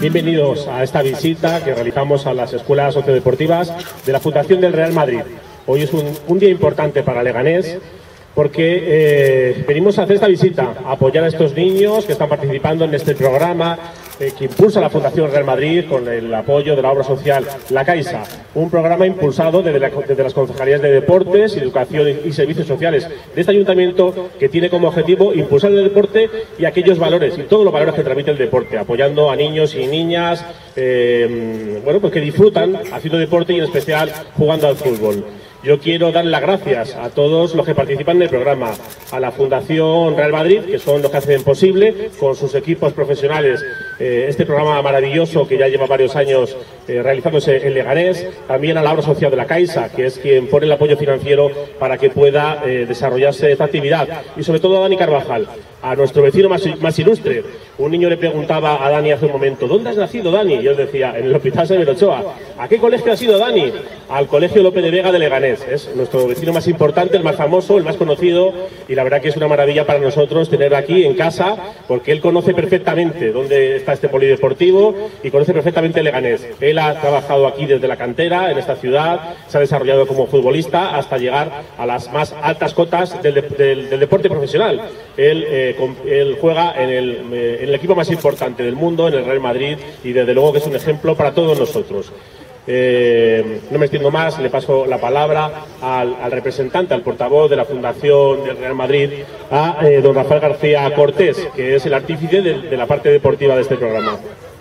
Bienvenidos a esta visita que realizamos a las escuelas sociodeportivas de la Fundación del Real Madrid. Hoy es un día importante para Leganés porque venimos a hacer esta visita, a apoyar a estos niños que están participando en este programa que impulsa la Fundación Real Madrid con el apoyo de la obra social La Caixa, un programa impulsado desde las concejalías de Deportes, Educación y Servicios Sociales de este ayuntamiento, que tiene como objetivo impulsar el deporte y aquellos valores y todos los valores que transmite el deporte, apoyando a niños y niñas pues que disfrutan haciendo deporte y en especial jugando al fútbol. Yo quiero dar las gracias a todos los que participan en el programa, a la Fundación Real Madrid, que son los que hacen posible, con sus equipos profesionales, este programa maravilloso que ya lleva varios años realizándose en Leganés, también a la obra social de La Caixa, que es quien pone el apoyo financiero para que pueda desarrollarse esta actividad, y sobre todo a Dani Carvajal, a nuestro vecino más ilustre. Un niño le preguntaba a Dani hace un momento: ¿dónde has nacido, Dani? Y yo decía: en el Hospital Severo Ochoa. ¿A qué colegio has ido, Dani? Al Colegio Lope de Vega de Leganés. Es nuestro vecino más importante, el más famoso, el más conocido, y la verdad que es una maravilla para nosotros tener aquí en casa, porque él conoce perfectamente dónde está este polideportivo y conoce perfectamente Leganés. Él ha trabajado aquí desde la cantera, en esta ciudad, se ha desarrollado como futbolista hasta llegar a las más altas cotas del deporte profesional. Él juega en el equipo más importante del mundo, en el Real Madrid, y desde luego que es un ejemplo para todos nosotros. No me extiendo más, le paso la palabra al representante, al portavoz de la Fundación del Real Madrid, a don Rafael García Cortés, que es el artífice de la parte deportiva de este programa.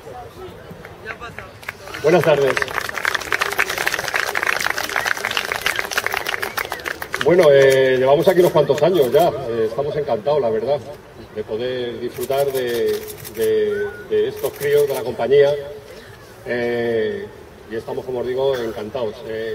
Buenas tardes. Bueno, llevamos aquí unos cuantos años ya, estamos encantados, la verdad, de poder disfrutar de estos críos de la compañía. Y estamos, como os digo, encantados.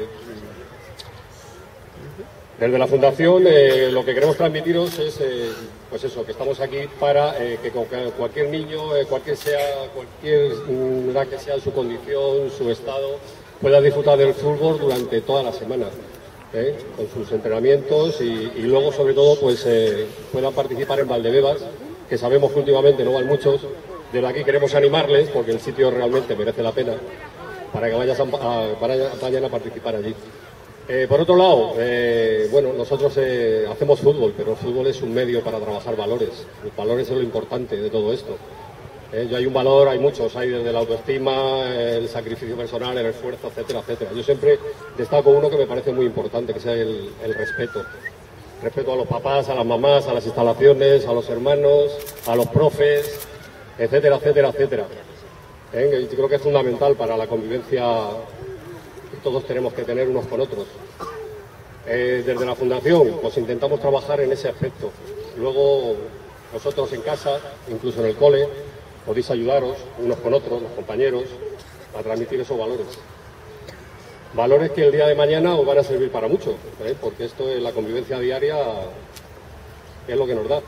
Desde la Fundación lo que queremos transmitiros es pues eso, que estamos aquí para que cualquier niño, cualquier edad que sea su condición, su estado, pueda disfrutar del fútbol durante toda la semana, con sus entrenamientos y luego, sobre todo, pues puedan participar en Valdebebas, que sabemos que últimamente no van muchos. Desde aquí queremos animarles, porque el sitio realmente merece la pena, para que vayan a participar allí. Por otro lado, bueno, nosotros hacemos fútbol, pero el fútbol es un medio para trabajar valores. Los valores es lo importante de todo esto. Yo hay un valor, hay muchos, hay desde la autoestima, el sacrificio personal, el esfuerzo, etcétera, etcétera. Yo siempre destaco uno que me parece muy importante, que sea el respeto. Respeto a los papás, a las mamás, a las instalaciones, a los hermanos, a los profes, etcétera, etcétera, etcétera. Yo creo que es fundamental para la convivencia que todos tenemos que tener unos con otros. Desde la Fundación pues intentamos trabajar en ese aspecto. Luego vosotros en casa, incluso en el cole, podéis ayudaros unos con otros, los compañeros, a transmitir esos valores. Valores que el día de mañana os van a servir para mucho, porque esto es la convivencia diaria, es lo que nos da.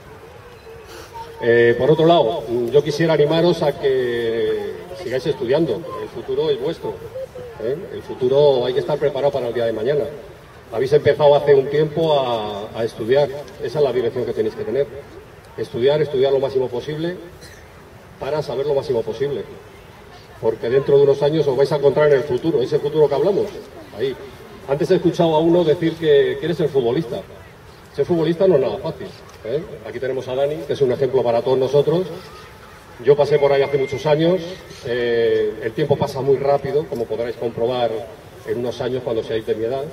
Por otro lado, yo quisiera animaros a que sigáis estudiando. El futuro es vuestro. El futuro hay que estar preparado para el día de mañana. Habéis empezado hace un tiempo a estudiar. Esa es la dirección que tenéis que tener. Estudiar lo máximo posible para saber lo máximo posible. Porque dentro de unos años os vais a encontrar en el futuro, ese futuro que hablamos. Ahí. Antes he escuchado a uno decir que quiere ser futbolista. Ser futbolista no es nada fácil. Aquí tenemos a Dani, que es un ejemplo para todos nosotros. Yo pasé por ahí hace muchos años. El tiempo pasa muy rápido, como podréis comprobar en unos años cuando seáis de mi edad.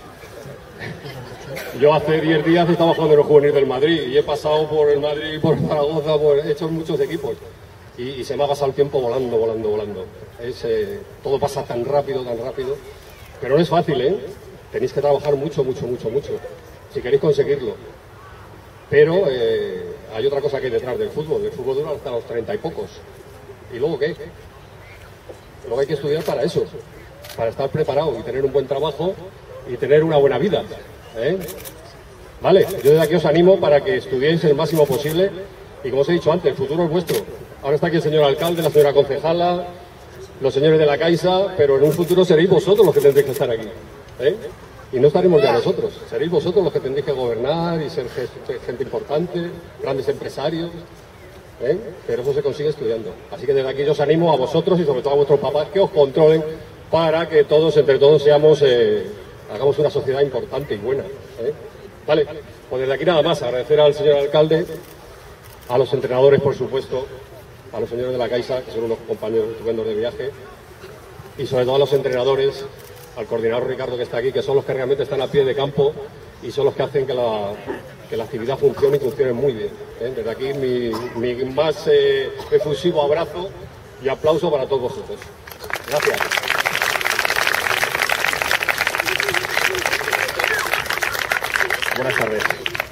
Yo hace 10 días estaba jugando en el juvenil del Madrid y he pasado por el Madrid, por Zaragoza, he hecho muchos equipos. Y se me ha pasado el tiempo volando, volando, volando. Todo pasa tan rápido, pero no es fácil, Tenéis que trabajar mucho, mucho, mucho, mucho, si queréis conseguirlo. Pero hay otra cosa que hay detrás del fútbol. El fútbol dura hasta los 30 y pocos. ¿Y luego qué? Luego hay que estudiar para eso, para estar preparado y tener un buen trabajo y tener una buena vida. Vale, yo desde aquí os animo para que estudiéis el máximo posible y, como os he dicho antes, el futuro es vuestro. Ahora está aquí el señor alcalde, la señora concejala, los señores de la Caixa, pero en un futuro seréis vosotros los que tendréis que estar aquí. Y no estaremos ya nosotros, seréis vosotros los que tendréis que gobernar y ser gente importante, grandes empresarios. pero eso se consigue estudiando. Así que desde aquí yo os animo a vosotros y sobre todo a vuestros papás que os controlen para que todos, entre todos, hagamos una sociedad importante y buena. Vale, pues desde aquí nada más, agradecer al señor alcalde, a los entrenadores, por supuesto, a los señores de la Caixa, que son unos compañeros estupendos de viaje, y sobre todo a los entrenadores, al coordinador Ricardo que está aquí, que son los que realmente están a pie de campo y son los que hacen que la actividad funcione y funcione muy bien. Desde aquí mi más efusivo abrazo y aplauso para todos vosotros. Gracias. Buenas tardes.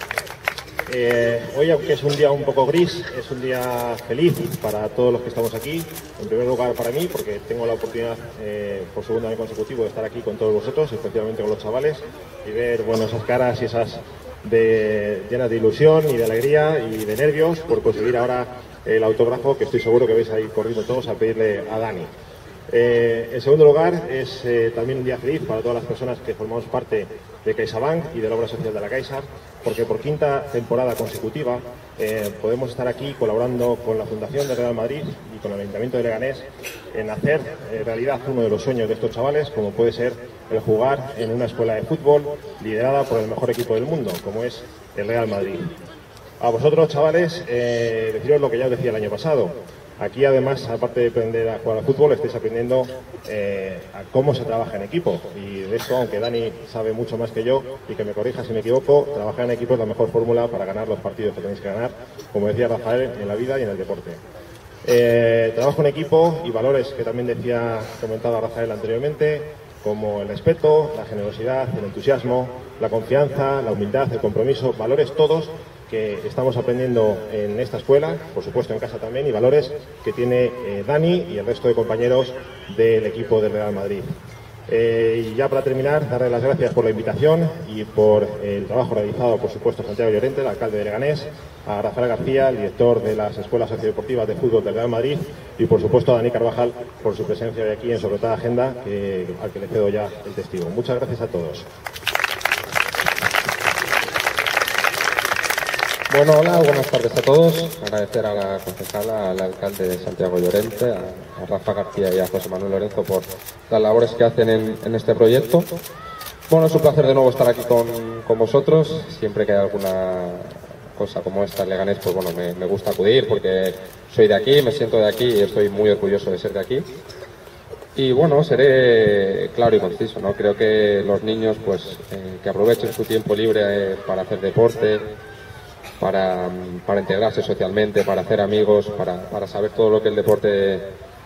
Hoy, aunque es un día un poco gris, es un día feliz para todos los que estamos aquí. En primer lugar para mí, porque tengo la oportunidad por segundo año consecutivo de estar aquí con todos vosotros, especialmente con los chavales, y ver esas caras y esas llenas de ilusión y de alegría y de nervios por conseguir ahora el autógrafo que estoy seguro que vais a ir corriendo todos a pedirle a Dani. En segundo lugar, es también un día feliz para todas las personas que formamos parte de CaixaBank y de la obra social de la Caixa, porque por quinta temporada consecutiva podemos estar aquí colaborando con la Fundación de Real Madrid y con el Ayuntamiento de Leganés en hacer realidad uno de los sueños de estos chavales, como puede ser el jugar en una escuela de fútbol liderada por el mejor equipo del mundo, como es el Real Madrid. A vosotros, chavales, deciros lo que ya os decía el año pasado. Aquí, además, aparte de aprender a jugar al fútbol, estáis aprendiendo a cómo se trabaja en equipo. Y de esto, aunque Dani sabe mucho más que yo, y que me corrija si me equivoco, trabajar en equipo es la mejor fórmula para ganar los partidos que tenéis que ganar, como decía Rafael, en la vida y en el deporte. Trabajo en equipo y valores que también comentaba Rafael anteriormente, como el respeto, la generosidad, el entusiasmo, la confianza, la humildad, el compromiso, valores todos que estamos aprendiendo en esta escuela, por supuesto en casa también, y valores que tiene Dani y el resto de compañeros del equipo del Real Madrid. Y ya para terminar, darle las gracias por la invitación y por el trabajo realizado, por supuesto, a Santiago Llorente, el alcalde de Leganés, a Rafael García, el director de las Escuelas Sociodeportivas de Fútbol del Real Madrid, y por supuesto a Dani Carvajal por su presencia hoy aquí en Sobre Toda Agenda, al que le cedo ya el testigo. Muchas gracias a todos. Bueno, hola, buenas tardes a todos. Agradecer a la concejala, al alcalde de Santiago Llorente, a Rafa García y a José Manuel Lorenzo por las labores que hacen en este proyecto. Bueno, es un placer de nuevo estar aquí con vosotros. Siempre que hay alguna cosa como esta en Leganés, pues bueno, me gusta acudir porque soy de aquí, me siento de aquí y estoy muy orgulloso de ser de aquí. Y bueno, seré claro y conciso, ¿no? Creo que los niños, pues, que aprovechen su tiempo libre para hacer deporte, para integrarse socialmente, para hacer amigos, para saber todo lo que el deporte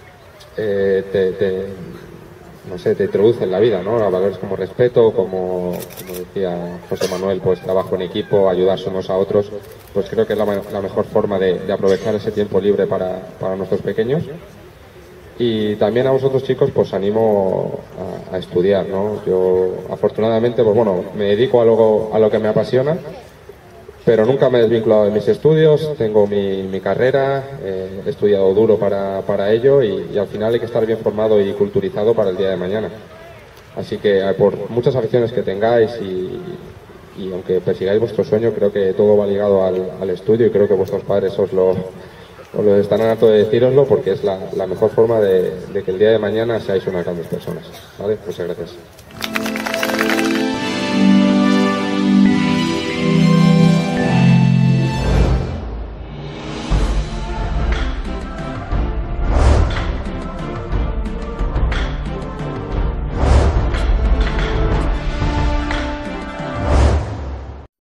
te introduce en la vida, ¿no? A valores como respeto, como decía José Manuel, pues trabajo en equipo, ayudarse unos a otros, pues creo que es la mejor forma de aprovechar ese tiempo libre para nuestros pequeños. Y también a vosotros, chicos, pues animo a estudiar, ¿no? Yo afortunadamente, pues bueno, me dedico a lo que me apasiona, pero nunca me he desvinculado de mis estudios, tengo mi carrera, he estudiado duro para ello y al final hay que estar bien formado y culturizado para el día de mañana. Así que por muchas aficiones que tengáis y aunque persigáis vuestro sueño, creo que todo va ligado al estudio y creo que vuestros padres os lo están harto de decíroslo porque es la mejor forma de que el día de mañana seáis unas grandes personas. ¿Vale? Muchas gracias.